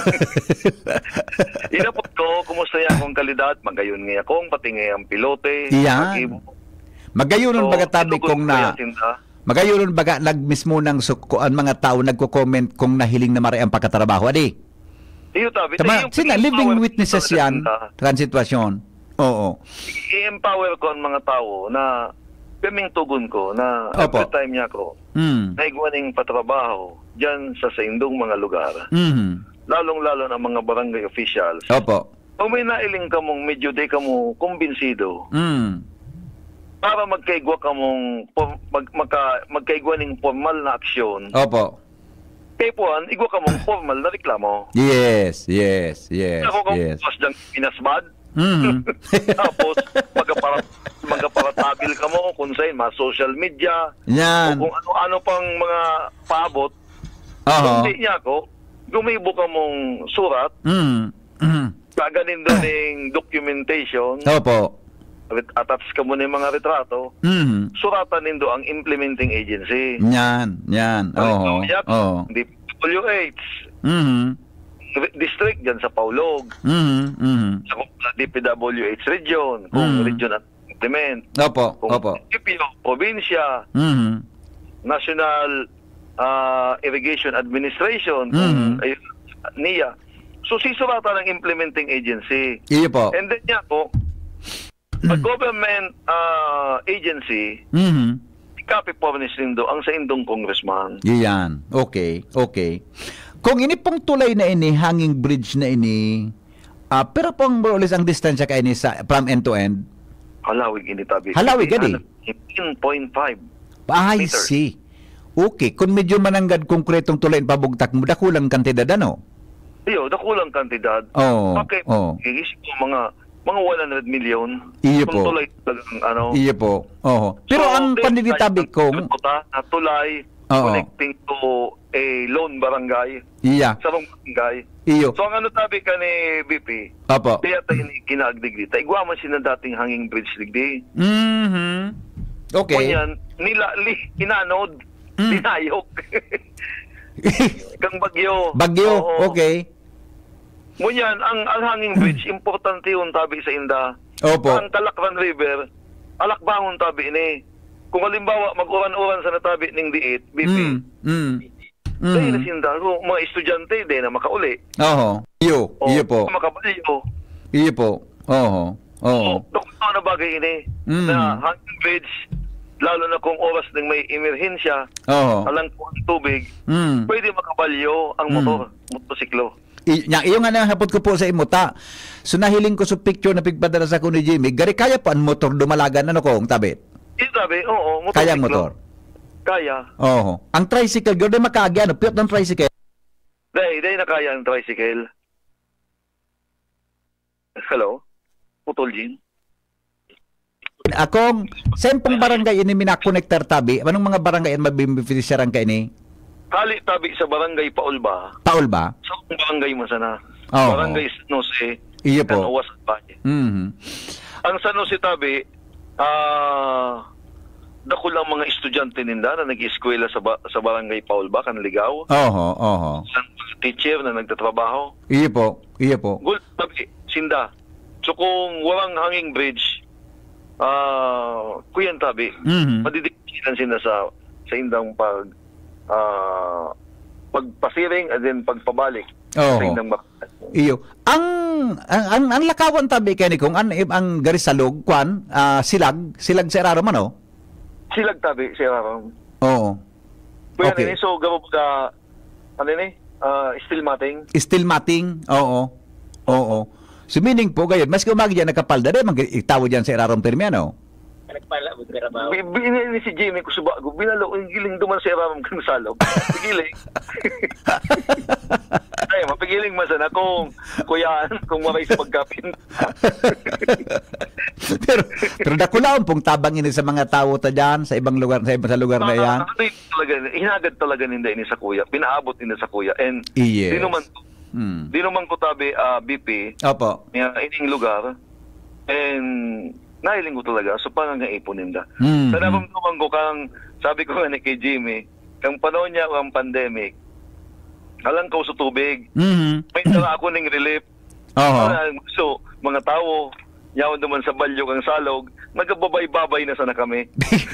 Inapot ko, kumusta yan akong kalidad, magayon nga akong, pati nga ang pilote. Iyan. Pag-ibo. Magayunon baga tabi tinugon kung ko na yan, tinda. Magayunon baga nagmismo ng suko ang mga tao nagko-comment kung nahiling na mari ang pagkatrabaho adi. Iyo tabi. Tama, yung sina pag-empower living ko witnesses sa yan tinda. kan sitwasyon. Oo. I-empower ko ang mga tao na kaming tugon ko na Opo. every time niya ko Mm. naigwaning patrabaho dyan sa saindong mga lugar. Mhm. Lalong-lalo na mga barangay officials. Opo. Kung may nailing ka mong medyo di ka mo kumbinsido, Mm. para magkaigwa ka mong pom- mag, magka, magkaigwa ng formal na aksyon, Opo. kay puan, igwa ka mong formal na reklamo. Yes, yes, yes, Ako kung yes. mas dang pinasbad, Mhm. tapos magaparat, magaparatabil ka mo kung saan, mga social media, Yan. o kung ano-ano pang mga paabot, Oho. kung di niya ako, gumibo ka mong surat, Mhm. Mhm. kaganin doon yung documentation, Opo. ret- attach ka mo ng mga retrato, Mhm. suratan nindo ang implementing agency. Yan, yan. Oo. Yak, Oo. D P W H, Mhm. re- district dyan sa Paulog, Mhm. Mhm. sa sa D P W H region, kung Mm. region at implement, Opo, kung opo. munisipyo, probinsya, Mhm. National ah, Irrigation Administration, Mm. kung ayun, N I A. So, sisuratan ng implementing agency. Iyo po. And then niya po, a government ah, agency, Mhm. copy furnish rin do ang sa indong congressman. Yan. Okay, okay. Kung ini pong tulay na ini, hanging bridge na ini, ah pero pong more or less ang distansya ka ini sa from end to end, Halawig ini tabi. Halawig, gadi? fifteen point five. I Meter. see. Okay, kung medyo mananggad konkretong tulay pabugtak mo, dakulang kantidad ano? Iyo, dakulang kantidad. Oo, Okay, oo. iisip ko mga mga one hundred million. Iyo Kung po. tulay talagang ano. Iyo po. Oo. Pero So, ang then, panilitabi kahit kong, ang puta na tulay Oo. connecting to a lone barangay, iya, sarong barangay. iyo, So ang ano tabi ka ni B P, opo. kaya tayo kinaagdigdi. Taigwa man sila dating hanging bridge digdi. Mhm. Okay. Kunyan, nila, li, inanod, Mm. dinayok. Kang bagyo. Bagyo, Oo. okay. Ngunyan, ang, ang hanging bridge, importante yung tabi sa inda. Opo. Ang Talakran River, alakbangon tabi ni. Kung halimbawa, mag-uran-uran sa natabi ng diit, B P, Mm. Mm. dahil na Mm. sinda, kung mga estudyante, di na makauli. Oho. Iyo, O, iyo po. Makabalyo. Iyo po. Oho. Oho. O, doktor na bagay ini, Mm. na hanging bridge, lalo na kung oras ng may emerhensya, Oho. alang po ang tubig, Mm. pwede makabalyo ang Mm. motor, motosiklo. I, nya, iyo nga na hapot ko po sa imuta. So nahiling ko sa picture na pigpadala sa ko ni Jimmy, gari kaya po ang motor dumalagan ano ko ang tabit. Ito sabi, oo, motosiklo. Kaya ang motor. Kaya. Oho. Ang tricycle, gari makaagi ano, piyot ng tricycle. Dahil, dahil na kaya ang tricycle. Hello? Putol, Jean? Akong, sempong barangay ini minakonektar tabi, anong mga barangay yan mabibifisyaran ka ini? Kali tabi sa barangay Paulba, Paul ba? sa barangay mo sana. Oo. Barangay San Jose, Iyo po. Canoas at Valle. Mhm. Ang San Jose tabi, ah, dako lang mga estudyante ninda na nag-eskwela sa, ba- sa barangay Paulba, Kanligaw. Oho, oho. Sa teacher na nagtatrabaho. Iyo po. Iyo po. Gul tabi, sinda. So kung walang hanging bridge, ah, kuyan tabi, Mhm. madidiktilan sila sa sa indang pag ah, pagpasiring and then pagpabalik Oo. sa indang bak- Iyo. Ang ang ang, ang lakawan tabi kay ni kung an ang garisalog kwan ah, silag silag sa eraro man oh. silag tabi siya ron. Oo. Kuya Okay. nini, so gabo ka ano ni? Ah, still mating. Still mating. Oo. Oo. So meaning po gayon, mas kumagi diyan nakapalda de mag itawo diyan sa erarong permiano. Nagpala, magtrabaho. Bi- Binili ni si Jimmy ko sa bago, binalo ang giling duman sa iramang kang salog. Pigiling. Ay, mapigiling man sana kung kuyaan, kung maray sa pagkapin. pero pero dakulaon pong tabang ini sa mga tao ta diyan sa ibang lugar sa ibang sa lugar na yan. Ano yun talaga, hinagad talaga ninda ini sa kuya. Pinaabot ini sa kuya. And Yes. di naman Hmm. di naman ko tabi ah, B P Opo. niya ining lugar. And nahiling ko talaga so pangangaipon ninda. Hmm. Sa naramdaman ko kang sabi ko nga ni kay Jimmy, kang panahon niya ang pandemic, alang ko sa tubig. Mhm. May tara ako ning relief. Oho. Ah, so, mga tao, yawan naman sa balyo kang salog, nagababay-babay na sana kami.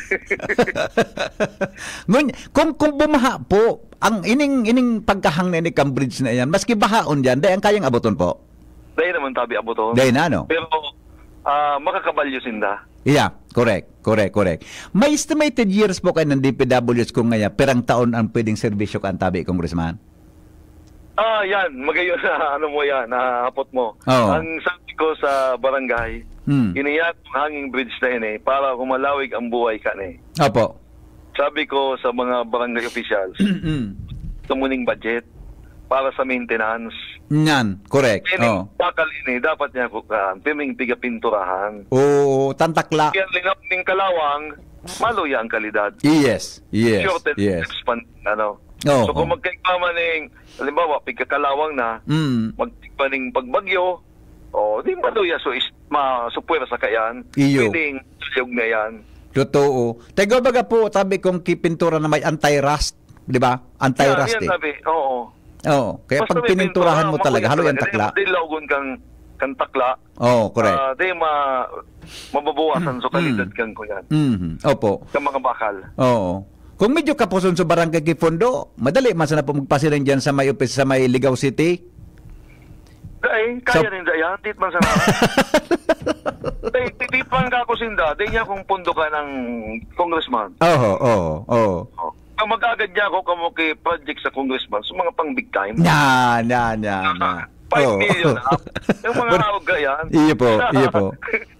Ngun, kung kung bumaha po, ang ining ining pagkahang na ni Cambridge na yan, maski bahaon diyan, dahil ang kayang abuton po. Dahil naman tabi abuton. Dahil na, no? Pero ah, makakabalyo sinda. Yeah, correct, correct, correct. May estimated years po kayo ng D P W S kung ngaya, perang taon ang pwedeng serbisyo ka ang tabi, Congressman? Ah, yan. Magayon na ano mo yan, naapot mo. Oo. Ang sabi ko sa barangay, Hmm. iniyak ang hanging bridge na yun eh, para kumalawig ang buhay ka na eh. Opo. Sabi ko sa mga barangay officials, Mm. tumuning budget para sa maintenance. Yan, correct. Pining Oh. bakal ini, dapat niya kukaan, piming tiga pinturahan. Oo, tantakla. Kaya lingap ng kalawang, maluya ang kalidad. Yes, yes, Shorten yes. expand, ano. Oo. So kung magkaigpama ng, halimbawa, pigkakalawang na, Mm. magtigpa ng pagbagyo, o di maluya, so is, masupwera sa kayan, Iyo. pwedeng tuyog na yan. Totoo. Tego baga po, sabi kong kipintura na may anti-rust, di ba? Anti-rust Yan, yan eh. sabi, oo. Oo. Kaya Basta pag may pininturahan mo pintura, talaga, halo makuya yan takla. Di laugon kang, kang takla. Oo, correct. Ah, di ma, mababawasan so kalidad kang ko yan. Mhm. Opo. Sa mga bakal. Oo. Kung medyo kapuson sa barangay Kifondo, madali man sana po magpasilang dyan sa may office sa may Ligaw City. Ay, kaya So- rin dyan. Tit man sana. Ay, titit man ka ako sinda. Di niya kung pundo ka ng congressman. Oo, oo, oo. Oh. Kung mag-agad niya ako kamo kay project sa congressman, sa mga pang big time. Yan, yan, yan. yan. five Oo. million up. Yung mga awag ka yan. Iyo po, iyo po.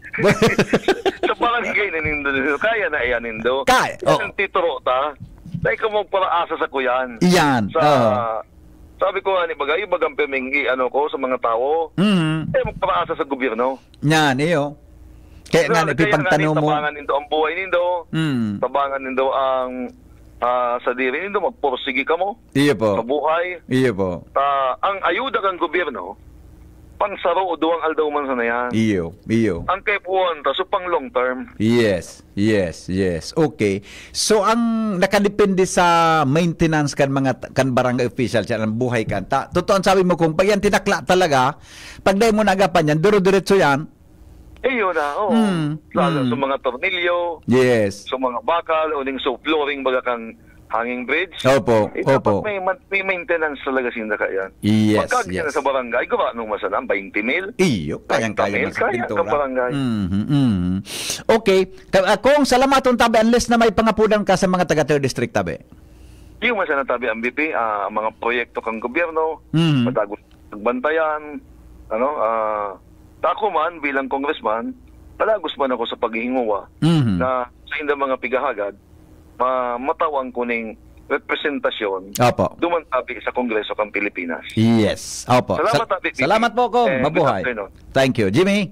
Sa barangay na nindo, kaya na iyan nindo. Kaya, Yan oo. ang tituro ta. Dahil ka mo para asa sa kuyan. Iyan, Sa, oo. sabi ko nga ni Bagay, bagang pimingi ano ko sa mga tao, Mhm. eh magparaasa sa gobyerno. Yan, iyo. Kaya nga, ipipang tanong mo. Tabangan nindo ang buhay nindo, Mm. tabangan nindo ang ah, sa diri nindo, magpursigi ka mo Iyo sa po. buhay. Iyo po. Ta, ang ayuda kang gobyerno, pansaro o duwang aldaw man sa na yan. Iyo, iyo. Ang kay puwan, ta, so pang long term. Yes, yes, yes. Okay. So ang nakadepende sa maintenance kan mga kan barangay official sa ang buhay kan. Ta, totoo ang sabi mo kung pag yan tinakla talaga, pag dahil mo nagapan yan, duro-diretso yan. Eh yun na, oo. Mm, Lalo mm. sa mga tornilyo, Yes. sa mga bakal, o ning so flooring baga kang hanging bridge. Opo, eh, opo. dapat may, man- may maintenance talaga sinda ka yan. Yes, Pagkagyan na yes. sa barangay, gawa nung masalam, twenty mil. Iyo, kayang-kaya Mil, man sa kaya pintura. ka barangay. Mhm, mhm. Okay. Ka- uh, kung salamaton tabi, unless na may pangapudan ka sa mga taga-third district tabi. Yung masanatabi ang B P, ah, ang mga proyekto kang gobyerno, Mhm. matagos nagbantayan, ano, ah, tako man bilang congressman, palagos man ako sa paghihinguwa Mhm. na sa inda mga pigahagad, ma matawang kuning representasyon Opo. dumantabi sa Kongreso ng Pilipinas. Yes. Opo. Salamat, Sa- Tabi. salamat po ko. Eh, Mabuhay. good afternoon. Thank you. Jimmy?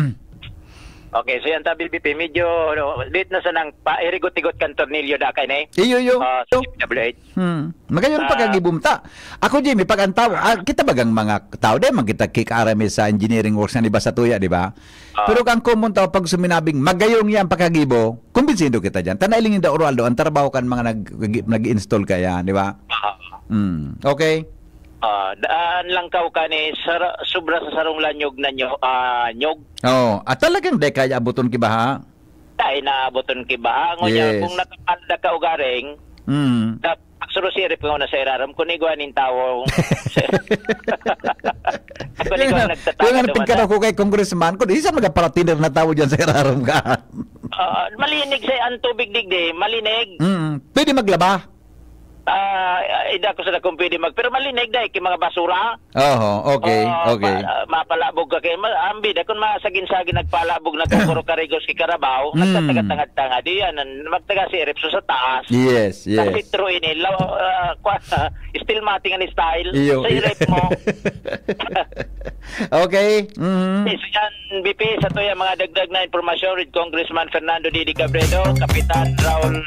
Okay, so yan tabi B P, medyo no, late na sa nang pairigot-igot kan tornilyo da kay na eh. Iyo, iyo. Ah, sa D P W H. Hmm. Magayon Ah. pagkagibumta. Ako, Jimmy, pag ang tao, ah, kita bagang mga tao din, magkita kikarami sa engineering works na iba sa tuya, di ba? Ah. Pero kang common tao, pag suminabing magayong yan pagkagibo, kumbinsindo kita dyan. Tanailing da Oraldo, ang trabaho kan mga nag, nag-install ka yan, di ba? Ah, Hmm. Okay? ah, daan lang kaw ka ni sar- sobra sa sarong lanyog na nyo, ah, nyog. Oh, at talagang de kaya abuton ki ba ha? Dahil naaboton kiba. Ang Yes. yes. Kung nakapanda ka ugaring, Hmm. surusirip ko na sa iraram, kung iguanin tawong. Ako ni ko Yung nagtataka nga pigkaraw ko kay congressman ko, isa magaparatinir na tao dyan sa iraram ka. Ah, malinig sa ang tubig digdi, malinig. Hmm. Pwede maglaba. Ah, ida ko sa kung pwede mag pero malinig dai kay mga basura. Oh, okay, Oh, okay. Ma, mapalabog ka kay ma- ambi da kun masagin-sagin nagpalabog nagkukuro karigos kay Carabao, Mm. nagtatagad-tangad di yan magtaga si Eripso sa taas. Yes, yes. Kasi true ini law uh, kwa, still mating ang style Iyo. sa rep mo. Okay. Mhm. So yan, B P, sa to yung mga dagdag na informasyon with Congressman Fernando Didi Cabredo, Kapitan Raul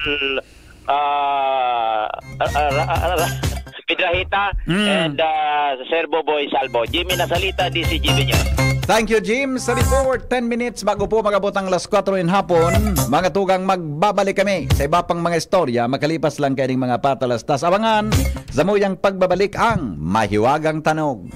uh, uh, uh, uh, Pidrahita, Mm. and uh, Sir Boboy Salvo. Jimmy Nasalita, D C G B News. Thank you, Jim. Sa report, ten minutes bago po magabot ang alas kwatro in hapon, mga tugang magbabalik kami sa iba pang mga istorya makalipas lang kayong mga patalastas. Abangan sa muyang pagbabalik ang Mahiwagang Tanog.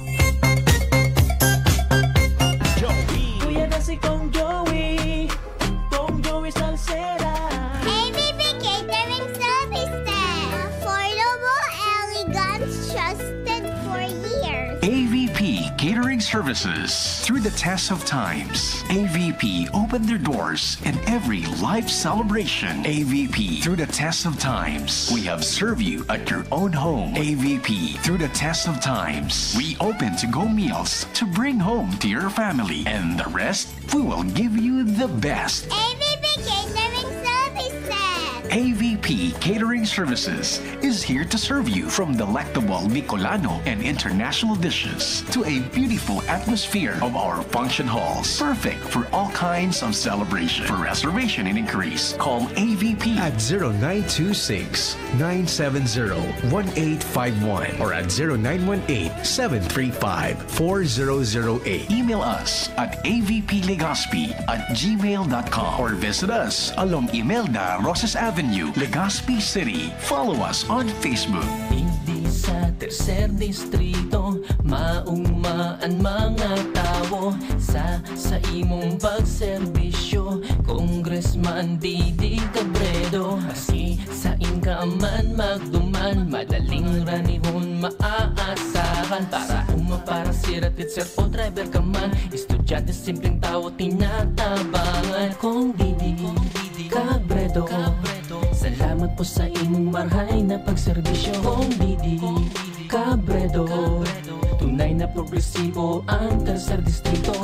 Kuya na si Kong Joey, Kong Joey Salsera. A B B Catering Services. Affordable, elegant, trusted for years. A V P Catering Services. Through the test of times, A V P opened their doors in every life celebration. A V P, through the test of times, we have served you at your own home. A V P, through the test of times, we open to-go meals to bring home to your family. And the rest, we will give you the best. A V P Catering Services. A V P Catering Services is here to serve you from delectable Bicolano and international dishes to a beautiful atmosphere of our function halls. Perfect for all kinds of celebration. For reservation and inquiries, call A V P at zero nine two six, nine seven zero, one eight five one or at zero nine one eight, seven three five, four zero zero eight. Email us at a v p legazpi at gmail dot com or visit us along Imelda Rosas Avenue, Legazpi City. Follow us on Facebook. Hindi sa tercer distrito, maungmaan mga tao sa sa imong pagserbisyo, Congressman Didi Cabredo. Asi sa inkaman magduman, madaling ranihon maaasahan. Para umapara siratid sir o driver ka man, estudyante simpleng tao tinatabangan. Kung Didi Cabredo, salamat po sa imong marhay na pagserbisyo. Kung Didi Cabredo, tunay na progresibo ang tercer distrito.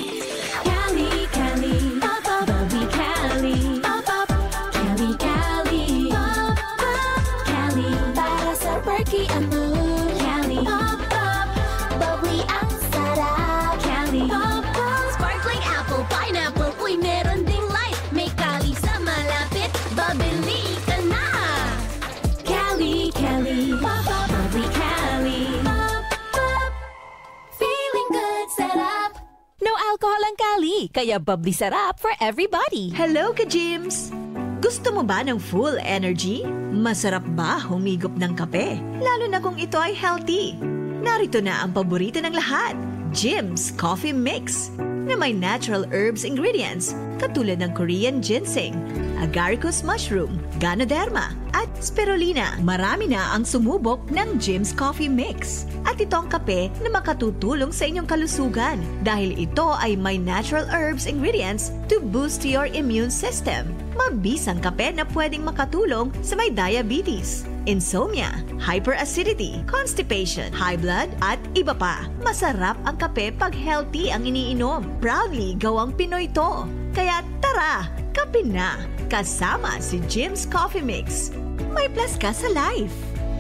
Cali, Cali, pop up, Bobby Cali, pop up, Cali, Cali, pop up, Cali, para sa perky ang mood. Cali, pop up, bubbly ang sarap. Cali, pop up, sparkling apple, pineapple, uy meron ding light. May Cali sa malapit, babili ka na. Cali, Cali, pop up, bubbly Cali, pop up, feeling good, set up. No alcohol ang Cali, kaya bubbly sarap for everybody. Hello, ka-gyms! Gusto mo ba ng full energy? Masarap ba humigop ng kape? Lalo na kung ito ay healthy. Narito na ang paborito ng lahat, Jim's Coffee Mix, na may natural herbs ingredients katulad ng Korean ginseng, agaricus mushroom, ganoderma, at spirulina. Marami na ang sumubok ng Jim's Coffee Mix. At ito ang kape na makatutulong sa inyong kalusugan dahil ito ay may natural herbs ingredients to boost your immune system. Mabisang kape na pwedeng makatulong sa may diabetes, insomnia, hyperacidity, constipation, high blood, at iba pa. Masarap ang kape pag healthy ang iniinom. Proudly gawang Pinoy to. Kaya tara, kape na! Kasama si Jim's Coffee Mix. May plus ka sa life.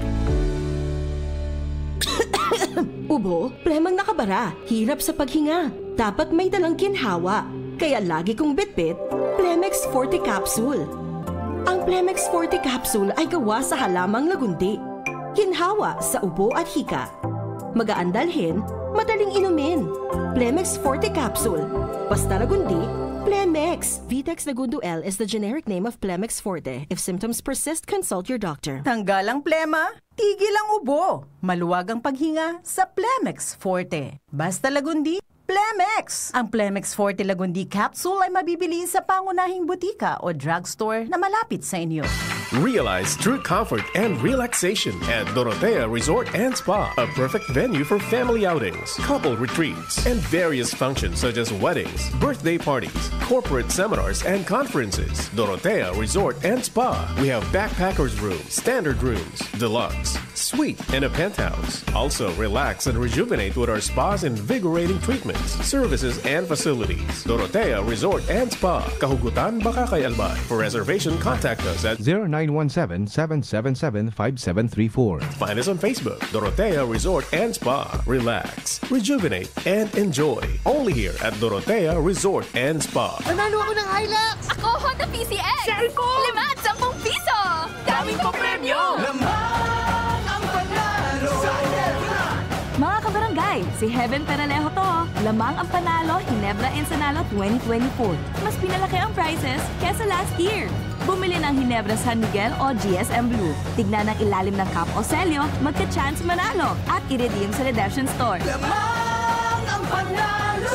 Ubo, plemang nakabara, hirap sa paghinga. Dapat may dalang ginhawa. Kaya lagi kong bitbit, Plemex Forte Capsule. Ang Plemex Forte Capsule ay gawa sa halamang lagundi. Ginhawa sa ubo at hika. Magaan dalhin, madaling inumin. Plemex Forte Capsule. Basta lagundi, Plemex. Vitex Lagundo L is the generic name of Plemex Forte. If symptoms persist, consult your doctor. Tanggal ang plema, tigil ang ubo. Maluwag ang paghinga sa Plemex Forte. Basta lagundi, Plemex. Ang Plemex Forte Lagundi Capsule ay mabibili sa pangunahing butika o drugstore na malapit sa inyo. Realize true comfort and relaxation at Dorotea Resort and Spa, a perfect venue for family outings, couple retreats, and various functions such as weddings, birthday parties, corporate seminars, and conferences. Dorotea Resort and Spa. We have backpackers rooms, standard rooms, deluxe, suite, and a penthouse. Also, relax and rejuvenate with our spas and invigorating treatments, services, and facilities. Dorotea Resort and Spa, Kahugutan, Bakakay, Albay. For reservation, contact us at zero nine one seven, seven seven seven, five seven three four. Find us on Facebook, Dorotea Resort and Spa. Relax, rejuvenate, and enjoy. Only here at Dorotea Resort and Spa. Nanalo ako ng Hilux! Ako, Honda P C X! Share ko! Lima at sampung piso! Daming ko premyo! Lamang ang panalo! Mga kabarangay, si Heaven Peralejo to. Lamang ang panalo, Hinebra Ensenalo twenty twenty-four. Mas pinalaki ang prizes kesa last year. Bumili ng Hinebra San Miguel o G S M Blue. Tignan ang ilalim ng cup o selyo, magka-chance manalo at i-redeem sa redemption store. Lamang ang panalo!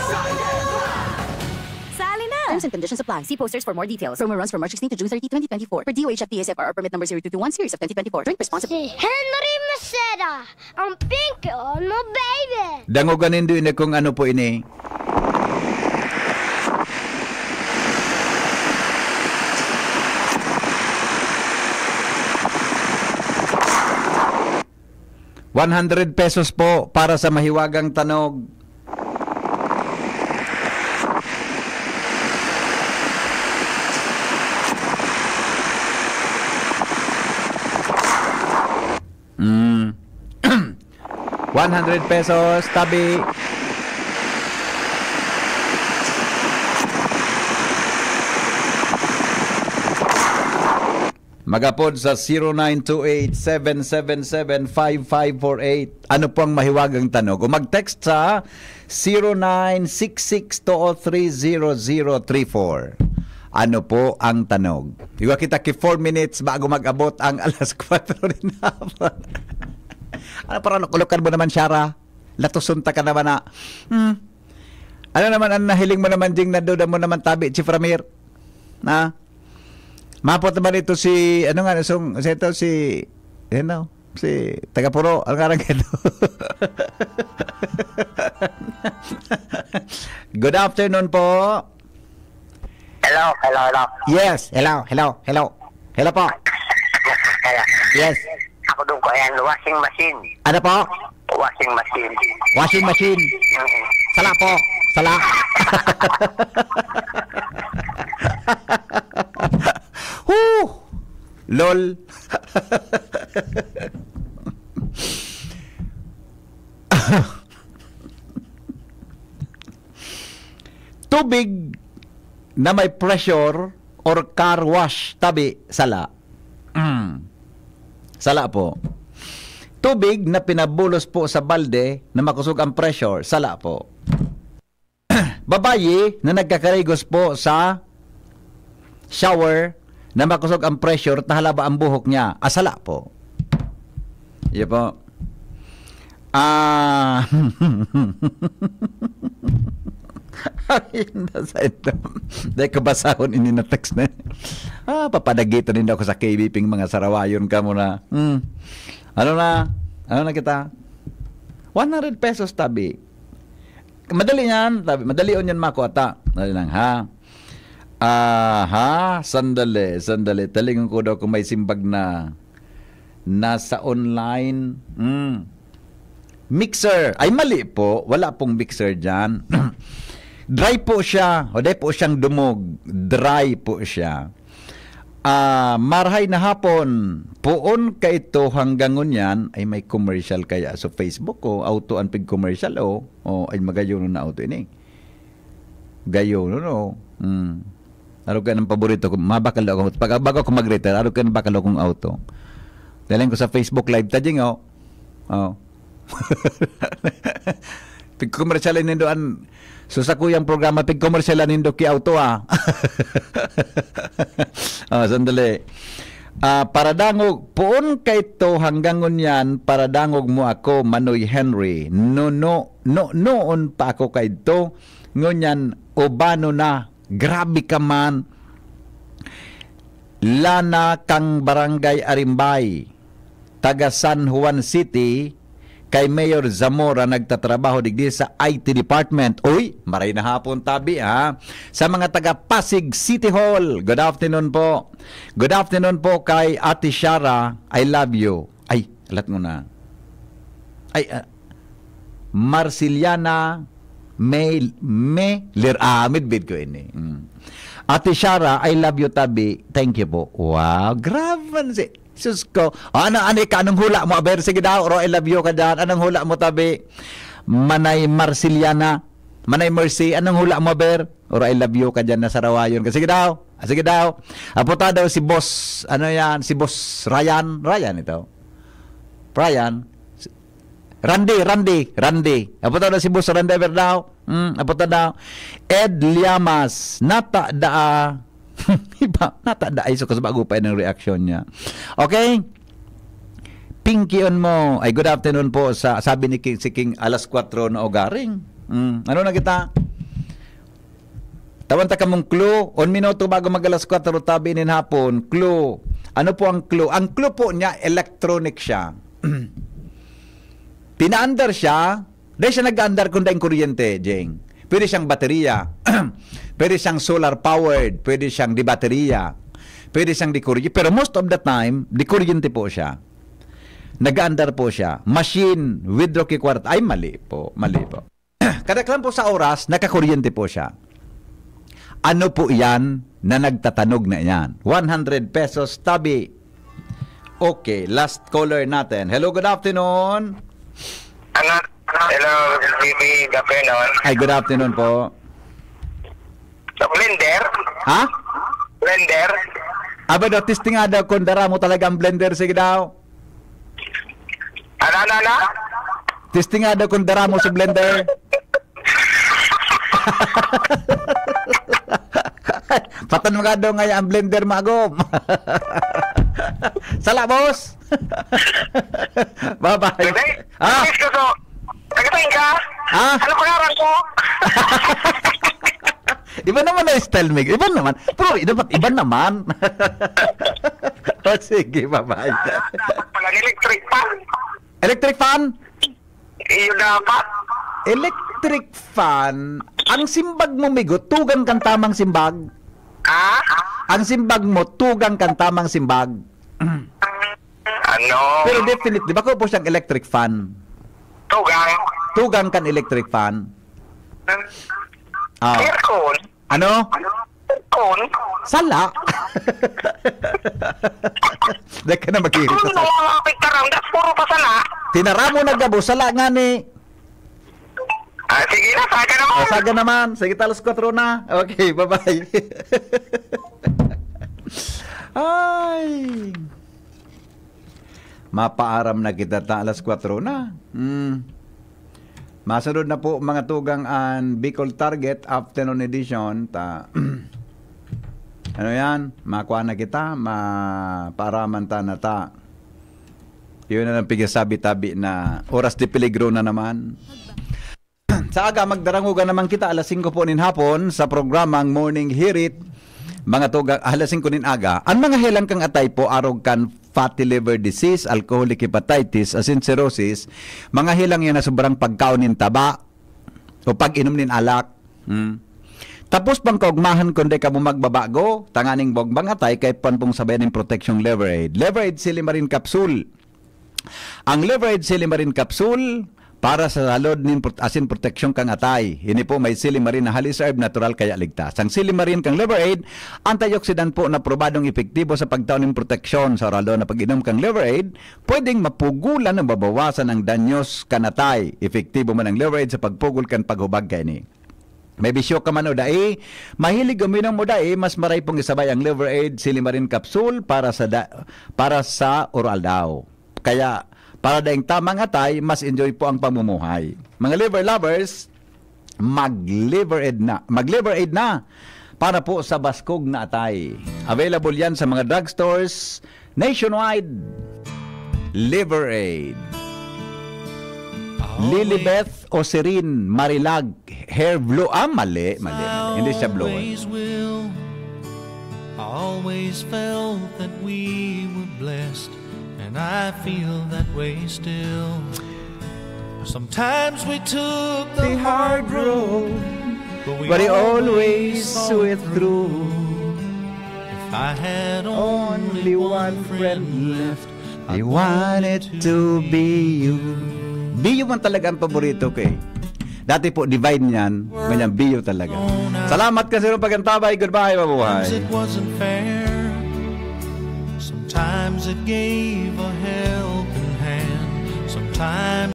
Sali na! Terms and conditions apply. See posters for more details. Promo runs from March sixteenth to June thirtieth, twenty twenty-four. Per D O H F P S F R permit number zero two two one series of twenty twenty-four. Drink responsibly. Henry Maceda, ang pink on mo, baby! Dangoganin din kung ano po ini. one hundred pesos po para sa mahiwagang tanog. Mm. one hundred pesos, tabi. Magapod sa zero nine two eight, seven seven seven, five five four eight. Ano po ang mahiwagang tanog? O mag-text sa zero nine six six two zero three zero zero three four. Ano po ang tanog? Iwa kita ki four minutes bago mag-abot ang alas kwatro rin hapon. Ano parang kulukan mo naman, Shara? Latusunta ka naman na. Hmm. Ano naman ang nahiling mo naman, Jing, naduda mo naman tabi, Chief Ramir? Na? Mapot naman ito si, ano nga, song, ito si, ano, si Tagapuro, ang karang ito. Good afternoon po. Hello, hello, hello. Yes, hello, hello, hello. Hello po. Hello. Yes. Ako doon ko, ayan, washing machine. Ano po? Washing machine. Washing machine. Mm-hmm. Sala po. Sala. Woo! Lol. Tubig na may pressure or car wash, tabi, sala. Mm. Sala po. Tubig na pinabulos po sa balde na makusog ang pressure, sala po. Babayi na nagkakarigos po sa shower na makusog ang pressure, tahalaba ang buhok niya, asala po. Iya po. Ah. Ayun na sa ito. Dahil kabasahon ini na text na. Ah, papadagito din ako sa K B P ng mga sarawayon ka muna. Hmm. Ano na? Ano na kita? one hundred pesos tabi. Madali yan. Tabi. Madali on yan mako ata. Madali lang ha. Aha, sandali, sandali. Talingon ko daw kung may simbag na nasa online. Mm. Mixer. Ay, mali po. Wala pong mixer dyan. Dry po siya. O, dahil po siyang dumog. Dry po siya. Ah, uh, marhay na hapon. Puon ka ito hanggang ngunyan ay may commercial kaya sa Facebook o auto ang pig commercial o o ay magayon na auto ini. Gayon no. Mm. Aro ka ng paborito ko, mabakal ako. Pag bago ako mag-retire, aro ka ng bakal akong auto. Daling ko sa Facebook live, tajing o. Oh. Pig-commercialin nindo an, so sa kuyang programa, pig-commercialin nindo ki auto ah. Oh, sandali. Uh, para dangog, puon kay to hanggang ngunyan, para dangog mo ako, Manoy Henry. No, no, no, noon pa ako kay to, ngunyan, ubano na. Grabe ka man. Lana kang Barangay Arimbay, taga San Juan City, kay Mayor Zamora nagtatrabaho digdi sa I T Department. Uy, maray na hapon tabi ha. Sa mga taga Pasig City Hall, good afternoon po. Good afternoon po kay Ate Shara, I love you. Ay, alat mo na. Ay, uh, Marciliana May May Liramid bid ko ini. Mm. Ate Shara, I love you tabi. Thank you po. Wow, grabe si sus ko. Ano, ano, ka, anong hula mo? Aber, sige daw, or I love you ka dyan. Anong hula mo, tabi? Manay Marciliana. Manay Mercy. Anong hula mo, Aber? Or I love you ka dyan na Sarawayon. Sige daw. Sige daw. Apunta daw si Boss, ano yan? Si Boss Ryan. Ryan ito. Ryan. Randy, Randy, Randy. Apunta daw si Boss Randy, Aber daw. Hmm, apunta daw. Ed Liamas. Nata daa. Iba, natanda ay so bago pa ng reaction niya. Okay? Pinky on mo. Ay, good afternoon po sa sabi ni King, si King alas kwatro na ogaring. Mm, ano na kita? Tawan ta ka mong clue. On minuto bago mag alas kwatro tabi nin hapon. Clue. Ano po ang clue? Ang clue po niya, electronic siya. Pinaandar siya. Dahil siya nag-andar kung daing kuryente, Jeng. Pwede siyang baterya. Pwede siyang solar powered. Pwede siyang di baterya. Pwede siyang di kuryente. Pero most of the time, di kuryente po siya. Nag-andar po siya. Machine, withdraw key kwarta. Ay, mali po. Mali po. Kadaklan po sa oras, nakakuryente po siya. Ano po yan na nagtatanog na yan? one hundred pesos tabi. Okay, last caller natin. Hello, good afternoon. Ano? Hello, baby, good afternoon. Ay, good afternoon po. Sa blender? Ha? Blender? Aba daw, testing nga daw kung dara mo talaga ang blender. Sige daw. Ano, ano, ano? Testing nga daw kung dara mo sa blender. Patan mo nga daw nga ang blender, magom. Sala, boss. Bye-bye. Ah? Nagatain ka? Ah? Ano pangaran ko? Iba naman na style, Meg. Iba naman. Pero iba, iba naman. O sige, bye-bye. Palang electric fan. Electric fan? Iyo dapat. Electric fan. Ang simbag mo, Migo, tugang kang tamang simbag. Ah? Ang simbag mo, tugang kang tamang simbag. Ano? Pero definitely, bako po siyang electric fan. Tugang? Tugang kan electric fan. Ah. Aircon? Ano? Aircon? Sala. Dahil ka na mag-irit sa sala. Ano mga piktarang? Das puro pa sala. Tinara mo na gabo, sala nga ni. Ah, sige na, saga naman. Oh, saga naman. Sige, talos kwatro na. Okay, bye-bye. Ay. Mapaaram na kita ta alas kwatro na. Hmm. Masunod na po mga tugang an Bicol Target afternoon edition ta. Ano yan? Makuha na kita, mapaaraman ta na ta. Yun na lang pigasabi-tabi na oras di peligro na naman. Sa aga, magdarangugan naman kita alas singko po nin hapon sa programang Morning Hirit. Mga tugang, alas singko nin aga. Ang mga helang kang atay po, arog kan fatty liver disease, alcoholic hepatitis, asin cirrhosis, mga hilang yan na sobrang pagkaon nin taba o pag-inom nin alak. Hmm. Tapos pang kaugmahan kundi ka mo magbabago, tanganing bogbang atay kay panpong sabayan ng protection liver aid. Liver aid silimarin capsule. Ang liver aid silimarin capsule para sa salod nin asin protection kang atay. Ini po may silimarin na haliserb natural kaya ligtas. Ang silimarin kang liver aid, antioxidant po na probadong epektibo sa pagtaon ng proteksyon sa oral na pag-inom kang liver aid, pwedeng mapugulan o mabawasan ang danyos kanatay. Epektibo man ang liver aid sa pagpugol kan paghubag kay ni. May bisyo ka man o dai, mahilig uminom mo dai, mas maray pong isabay ang liver aid silimarin capsule para sa da, para sa oral daw. Kaya para daing tamang atay, mas enjoy po ang pamumuhay. Mga liver lovers, mag-liver aid na. Mag-liver aid na para po sa baskog na atay. Available yan sa mga drugstores nationwide. Liver aid. Lilibeth Osirin Marilag Hair Blue. Ah, mali, mali, mali. Hindi siya blue. I always felt that we were blessed, and I feel that way still. Sometimes we took the hard road, but we But he always always saw it through. If I had only one friend left, I wanted to be you. Be you man talaga ang paborito ko eh. Dati po, divine yan. Ganyan, be you talaga. Salamat kasi ng pagantabay. Goodbye, mabuhay. Sometimes it wasn't fair. Sometimes it gave a helping hand. Sometimes